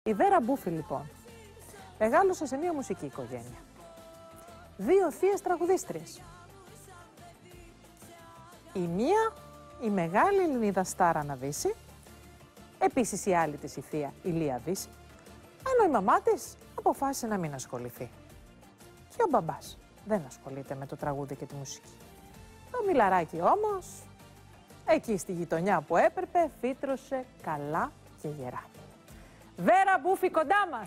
Η Βέρα Μπούφη, λοιπόν, μεγάλωσε σε μια μουσική οικογένεια. Δύο θείες τραγουδίστριες. Η μία, η μεγάλη Ελληνίδα Στάρα Ναβίση, επίσης η άλλη της η θεία η Λία Βύση, ενώ η μαμά της αποφάσισε να μην ασχοληθεί. Και ο μπαμπάς δεν ασχολείται με το τραγούδι και τη μουσική. Το μιλαράκι όμως, εκεί στη γειτονιά που έπρεπε, φύτρωσε καλά και γερά. Βέρα Μπούφη κοντά μας!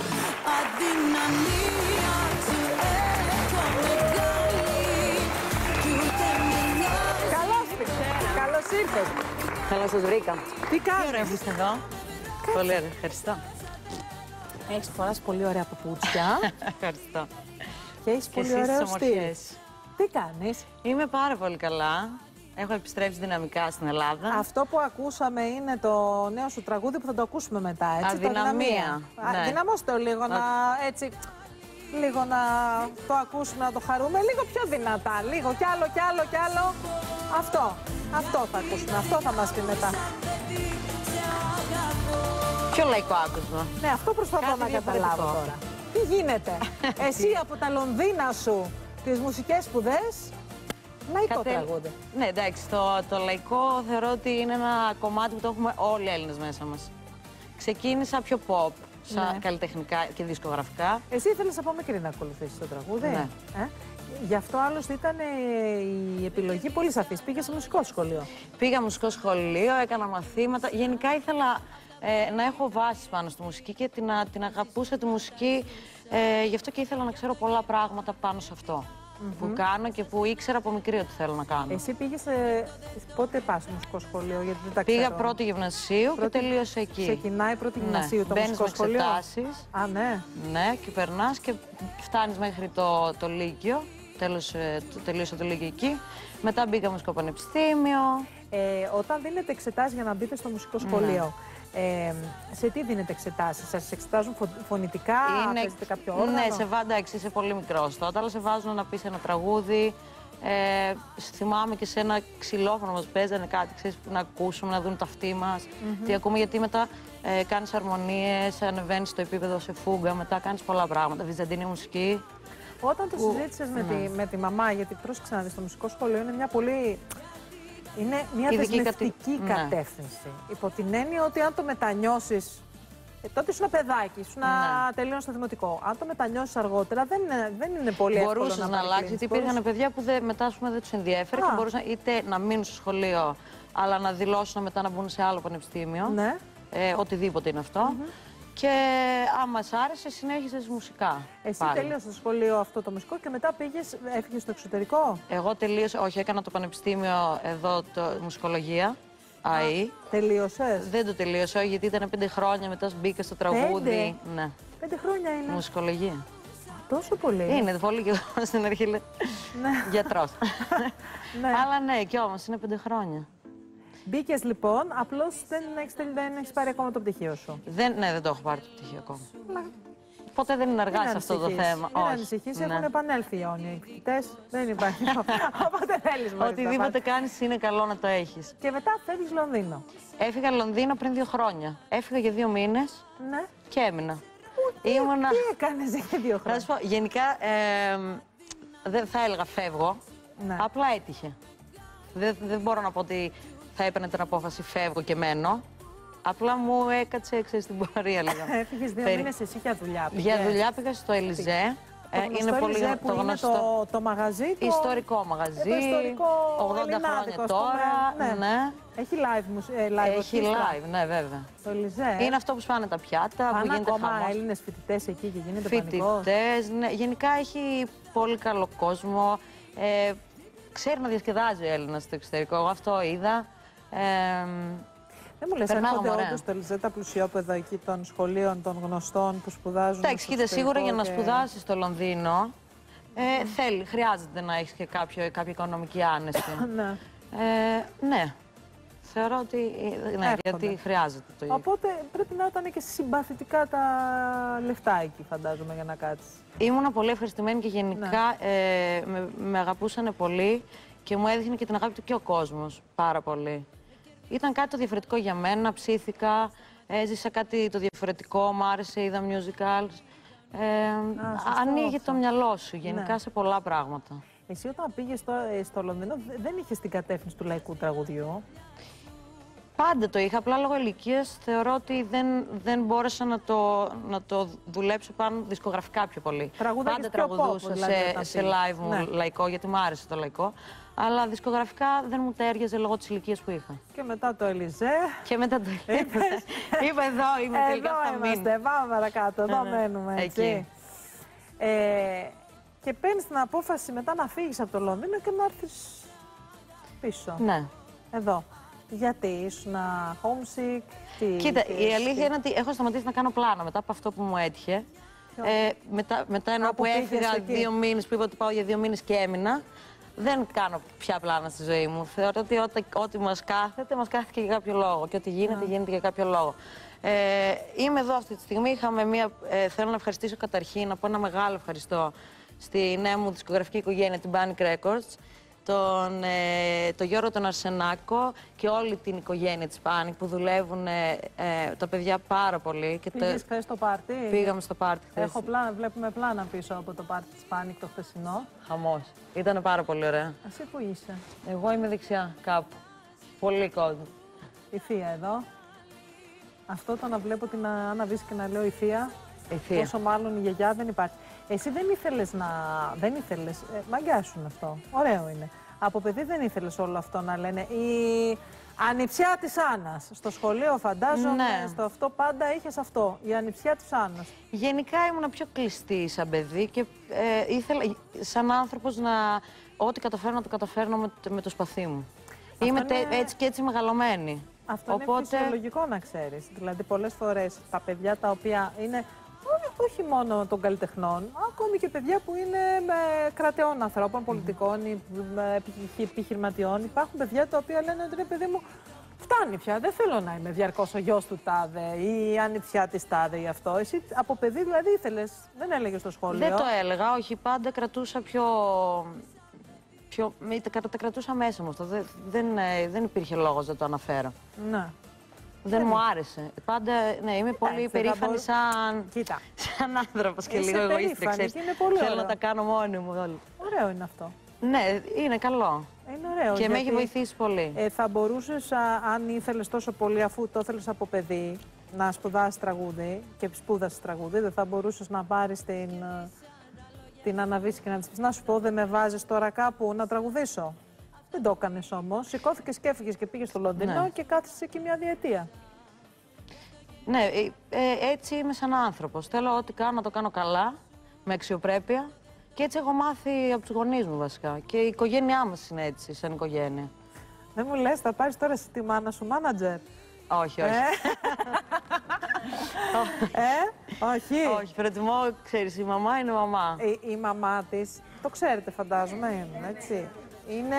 Καλώς ήρθες! Καλώς σας βρήκα. Τι κάνεις? Τι ωραία που είστε εδώ. Πολύ ωραία, ευχαριστώ. Έχεις φοράσει πολύ ωραία παπούτσια. Ευχαριστώ. Και έχεις πολύ ωραίο στυλ. Τι κάνεις? Είμαι πάρα πολύ καλά. Έχω επιστρέψει δυναμικά στην Ελλάδα. Αυτό που ακούσαμε είναι το νέο σου τραγούδι που θα το ακούσουμε μετά, έτσι. Αδυναμία. Ναι. Δυναμώστε το λίγο να, έτσι, λίγο να το ακούσουμε, να το χαρούμε. Λίγο πιο δυνατά, λίγο κι άλλο, κι άλλο, κι άλλο. Αυτό θα ακούσουμε, αυτό θα μας πει μετά. Πιο λαϊκό άκουσμα. Ναι, αυτό προσπαθώ να καταλάβω τώρα. Τι γίνεται? Εσύ από τα Λονδίνα σου, τις μουσικές σπουδές, λαϊκό τραγούδι. Ναι, εντάξει, το λαϊκό θεωρώ ότι είναι ένα κομμάτι που το έχουμε όλοι οι Έλληνες μέσα μας. Ξεκίνησα πιο pop, σαν καλλιτεχνικά και δισκογραφικά. Εσύ ήθελες από μικρή να ακολουθήσεις το τραγούδι. Ναι. Γι' αυτό άλλωστε ήταν η επιλογή πολύ σαφής. Πήγες σε μουσικό σχολείο. Πήγα μουσικό σχολείο, έκανα μαθήματα. Γενικά ήθελα να έχω βάσεις πάνω στη μουσική και την αγαπούσα τη μουσική. Γι' αυτό και ήθελα να ξέρω πολλά πράγματα πάνω σε αυτό που κάνω και που ήξερα από μικρή ότι θέλω να κάνω. Εσύ πήγες, πότε πας στο μουσικό σχολείο, γιατί δεν τα ξέρω. Πήγα πρώτη γυμνασίου και τελείωσα εκεί. Ξεκινάει πρώτη γυμνασίου το μουσικό σχολείο. Μπαίνεις με εξετάσεις. Α, ναι. Ναι, και περνάς και φτάνεις μέχρι το Λύκειο. Τελείωσα το Λύκειο εκεί. Μετά μπήκα μουσικό πανεπιστήμιο. Όταν δίνετε εξετάσεις για να μπείτε στο μουσικό σχολείο, σε τι δίνετε εξετάσεις? Σας εξετάζουν φωνητικά, παίζετε κάποιο όργανο? Ναι, εντάξει, είσαι πολύ μικρός τότε, αλλά σε βάζουν να πεις ένα τραγούδι. Θυμάμαι και σε ένα ξυλόφωνο μας παίζανε κάτι, ξέρεις, να ακούσουμε, να δουν τα αυτή μας. Τι ακούμε, γιατί μετά κάνεις αρμονίες, ανεβαίνεις στο επίπεδο σε φούγκα, μετά κάνεις πολλά πράγματα, βυζαντινή μουσική. Όταν το συζήτησες με τη μαμά, γιατί πρόσεξε να δεις, το μουσικό σχολείο είναι μια πολύ... Είναι μια δεσμευτική κατεύθυνση. Υπό την έννοια ότι αν το μετανιώσεις. Τότε ήσουν παιδάκι, ήσουν τελείωνες στο δημοτικό. Αν το μετανιώσεις αργότερα, δεν είναι πολύ εύκολο. Μπορούσες να αλλάξεις, γιατί υπήρχαν παιδιά που μετά δεν τους ενδιέφερε και μπορούσαν είτε να μείνουν στο σχολείο, αλλά να δηλώσουν μετά να μπουν σε άλλο πανεπιστήμιο. Ναι. Οτιδήποτε είναι αυτό. Και άμα σ' άρεσε, συνέχισες μουσικά. Εσύ τελείωσες το σχολείο αυτό το μουσικό και μετά έφυγες στο εξωτερικό? Εγώ τελείωσα, όχι, έκανα το πανεπιστήμιο εδώ, μουσικολογία, ΑΕ. Τελείωσες? Δεν το τελείωσα, γιατί ήταν 5 χρόνια, μετά μπήκα στο τραγούδι. 5? Ναι. 5 χρόνια είναι. Μουσικολογία. Τόσο πολύ? Είναι πολύ και εγώ στην αρχή λέω γιατρός. Αλλά ναι, κι όμως είναι 5 χρόνια. Μπήκες λοιπόν, απλώς δεν έχεις πάρει ακόμα το πτυχίο σου. Ναι, δεν το έχω πάρει το πτυχίο ακόμα. Ποτέ δεν είναι αργά σε αυτό το θέμα. Μην ανησυχείς, έχουν επανέλθει οι αιώνιοι φοιτητές. Δεν υπάρχει. Όποτε θέλεις. Οτιδήποτε κάνεις είναι καλό να το έχεις. Και μετά φεύγεις Λονδίνο. Έφυγα Λονδίνο πριν 2 χρόνια. Έφυγα για 2 μήνες και έμεινα. Τι έκανες για 2 χρόνια? Θα σου πω, γενικά δεν θα έλεγα φεύγω. Απλά έτυχε. Δεν μπορώ να πω ότι θα έπαιρνε την απόφαση φεύγω και μένω. Απλά μου έκατσε στην πορεία λίγο. Έφυγες 2 μήνες εσύ για δουλειά? Για δουλειά πήγα στο Ελιζέ. Είναι πολύ το γνωστό. Το μαγαζί. Ιστορικό μαγαζί. Ιστορικό 80 χρόνια τώρα. Ναι. Έχει live. Έχει live, ναι, βέβαια. Το Ελιζέ. Είναι αυτό που σπάνε τα πιάτα. Πάνε ακόμα Έλληνες φοιτητές εκεί και γίνεται πανικός? Φοιτητές, ναι. Γενικά έχει πολύ καλό κόσμο. Ξέρει να διασκεδάζει ο Έλληνας στο εξωτερικό. Εγώ αυτό είδα. Δεν μου λες, έρχονται όντως στο Ελιζέ τα πλουσιόπαιδα εκεί των σχολείων των γνωστών που σπουδάζουν? Εντάξει, κοίτα, σίγουρα για να σπουδάσεις στο Λονδίνο χρειάζεται να έχεις και κάποια οικονομική άνεση. Ναι. Θεωρώ ότι ναι, γιατί χρειάζεται το ίδιο. Οπότε πρέπει να ήταν και συμπαθητικά τα λεφτά εκεί, φαντάζομαι, για να κάτσεις. Ήμουνα πολύ ευχαριστημένη και γενικά με αγαπούσανε πολύ και μου έδειχνε και την αγάπη του και ο κόσμος πάρα πολύ. Ήταν κάτι το διαφορετικό για μένα, ψήθηκα, Έζησα κάτι το διαφορετικό, μου άρεσε, είδα musicals. Ανοίγει το μυαλό σου γενικά σε πολλά πράγματα. Εσύ όταν πήγες στο Λονδίνο δεν είχες την κατεύθυνση του λαϊκού τραγουδιού? Πάντα το είχα, απλά λόγω ηλικίας θεωρώ ότι δεν μπόρεσα να το δουλέψω πάνω δισκογραφικά πιο πολύ. Πάντα τραγουδούσα σε live μου λαϊκό, γιατί μου άρεσε το λαϊκό. Αλλά δισκογραφικά δεν μου τέριαζε λόγω της ηλικίας που είχα. Και μετά το Ελιζέ. Και μετά το Ελιζέ. Είπα εδώ, είμαι τελικά θα μείνω. Εδώ είμαστε, πάμε παρακάτω, εδώ μένουμε, έτσι. Και παίρνεις την απόφαση μετά να φύγεις από το Λονδίνο και να έρθεις πίσω. Ναι. Εδώ. Γιατί ήσουν homesick, Κοίτα, η αλήθεια είναι ότι έχω σταματήσει να κάνω πλάνα μετά από αυτό που μου έτυχε. Μετά ενώ που έφυγα 2 μήνες, που είπα ότι πάω για 2 μήνες και έμεινα, δεν κάνω πια πλάνα στη ζωή μου. Θεωρώ ότι ό,τι μας κάθεται για κάποιο λόγο και ό,τι γίνεται, γίνεται για κάποιο λόγο. Είμαι εδώ αυτή τη στιγμή. Θέλω να ευχαριστήσω καταρχήν, να πω ένα μεγάλο ευχαριστώ στη νέα μου δισκογραφική οικογένεια, την Panic Records, τον Γιώργο τον Αρσενάκο και όλη την οικογένεια της Panic που δουλεύουν τα παιδιά πάρα πολύ. Πήγες χθες στο πάρτι? Πήγαμε στο πάρτι χθες. Βλέπουμε πλάνα πίσω από το πάρτι της Panic το χθεσινό. Χαμός. Ήταν πάρα πολύ ωραία. Εσύ που είσαι? Εγώ είμαι δεξιά κάπου. Πολύ κόσμο. Η θεία εδώ. Αυτό το να βλέπω την Άννα Βύση και να λέω η θεία. Πόσο μάλλον η γιαγιά δεν υπάρχει. Εσύ δεν ήθελες να... Δεν ήθελες... μαγκιάσουν αυτό. Ωραίο είναι. Από παιδί δεν ήθελες όλο αυτό να λένε η ανιψιά της Άννας. Στο σχολείο φαντάζομαι, στο αυτό πάντα είχες αυτό. Η ανιψιά της Άννας. Γενικά ήμουν πιο κλειστή σαν παιδί και ήθελα σαν άνθρωπος ό,τι καταφέρνω να το καταφέρνω με το σπαθί μου. Είμαι έτσι και έτσι μεγαλωμένη. Αυτό είναι φυσιολογικό να ξέρεις. Δηλαδή πολλές φορές τα παιδιά τα οποία είναι... Όχι μόνο των καλλιτεχνών, ακόμη και παιδιά που είναι κρατεών ανθρώπων, πολιτικών, επιχειρηματιών. Υπάρχουν παιδιά τα οποία λένε ότι ρε παιδί μου, φτάνει πια. Δεν θέλω να είμαι διαρκώς ο γιος του τάδε ή η ανιψιά της τάδε ή αυτό. Εσύ από παιδί δηλαδή ήθελες, δεν έλεγες στο σχολείο? Δεν το έλεγα, όχι. Πάντα κρατούσα τα κρατούσα μέσα μου αυτό. Δεν υπήρχε λόγος να το αναφέρω. Ναι. Δεν μου άρεσε. Πάντα, είμαι πολύ περήφανη σαν άνθρωπος και λίγο εγωίστρια. Θέλω να τα κάνω μόνη μου όλοι. Ωραίο είναι αυτό. Ναι, είναι καλό. Είναι ωραίο. Και με έχει βοηθήσει πολύ. Θα μπορούσες, αν ήθελες τόσο πολύ, αφού το ήθελες από παιδί, να σπουδάσεις τραγούδι και σπούδασες τραγούδι, δεν θα μπορούσες να πάρεις την Άννα Βύση και να της πεις, να σου πω, δεν με βάζεις τώρα κάπου να τραγουδήσω? Δεν το έκανες όμως. Σηκώθηκες και έφυγες και πήγες στο Λονδίνο και κάθεσαι εκεί μια διετία. Ναι, έτσι είμαι σαν άνθρωπος. Θέλω ό,τι κάνω να το κάνω καλά, με αξιοπρέπεια. Και έτσι έχω μάθει από τους γονείς μου βασικά. Και η οικογένειά μας είναι έτσι, σαν οικογένεια. Δεν μου λες, θα πάρεις τώρα στη μάνα σου μάνατζερ? Όχι, όχι. Όχι. Όχι, προτιμώ, ξέρεις, η μαμά είναι μαμά. Η μαμά της, το ξέρετε φαντάζομαι, έτσι. Είναι...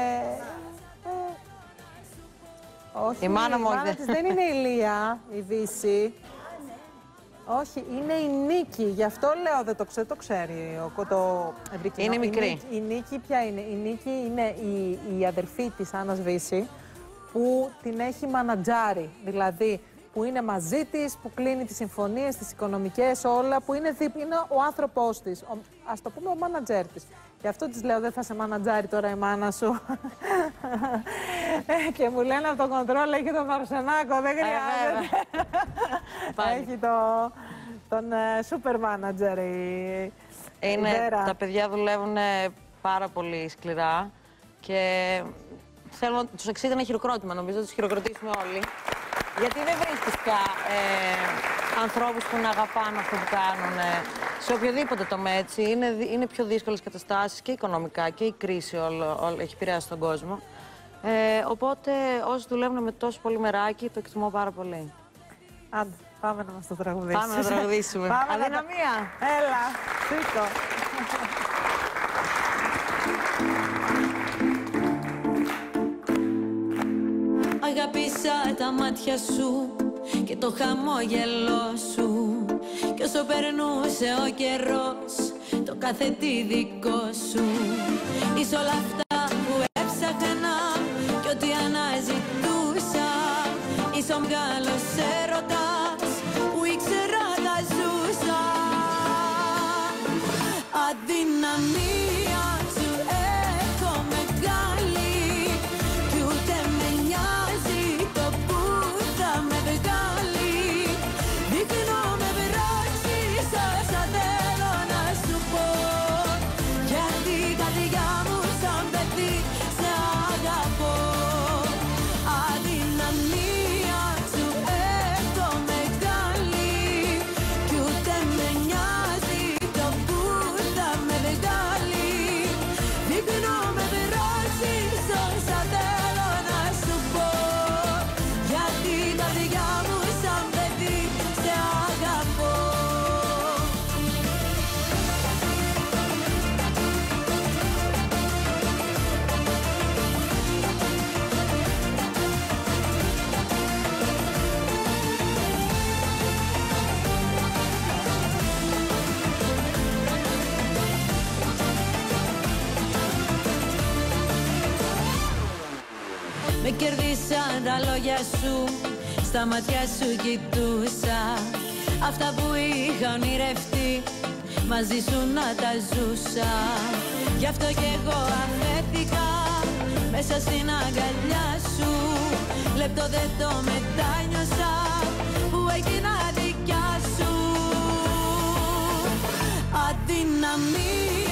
όχι, η μάνα της δεν είναι η Λία, η Βύση. Όχι, είναι η Νίκη. Γι' αυτό λέω, δεν το ξέρει το ευρύ. Είναι μικρή. Η Νίκη ποια είναι? Η Νίκη είναι η αδερφή της Άννας Βύση που την έχει μανατζάρει. Δηλαδή, που είναι μαζί της, που κλείνει τις συμφωνίες, τις οικονομικές, όλα, που είναι ο άνθρωπός της. Ας το πούμε ο μάνατζέρ της. Γι' αυτό της λέω, δεν θα σε μάνατζάρει τώρα η μάνα σου. Και μου λένε από το κοντρόλ, έχει τον Αρσενάκο, δεν χρειάζεται. Έχει τον σούπερ μάνατζερ η Βέρα. Τα παιδιά δουλεύουν πάρα πολύ σκληρά και θέλω να τους εξήγω ένα χειροκρότημα, νομίζω, να τους χειροκροτήσουμε όλοι. Γιατί δεν βρίσκεις πια ανθρώπους που να αγαπάνε αυτό που κάνουν σε οποιοδήποτε τομέα, έτσι. Είναι πιο δύσκολες καταστάσεις και οικονομικά και η κρίση όλο έχει επηρεάσει τον κόσμο. Οπότε όσοι δουλεύουν με τόσο πολύ μεράκι, το εκτιμώ πάρα πολύ. Άντε, πάμε να μας το τραγουδήσουμε. Πάμε να τραγουδήσουμε. Αδυναμία. Έλα, σήκω. Αγάπησα τα μάτια σου και το χαμόγελό σου κι όσο περνούσε ο καιρός, το κάθε τι δικό σου. Είσαι όλα αυτά που έψαχνα κι ό,τι αναζητούσα. Είσαι ο μεγάλος έρωτας κερδίσαν τα λόγια σου, στα μάτια σου κοιτούσα. Αυτά που είχα ονειρευτεί, μαζί σου να τα ζούσα. Γι' αυτό κι εγώ αφέθηκα μέσα στην αγκαλιά σου. Λεπτό δεν το μετάνιωσα που έγινα δικιά σου. Αδύναμη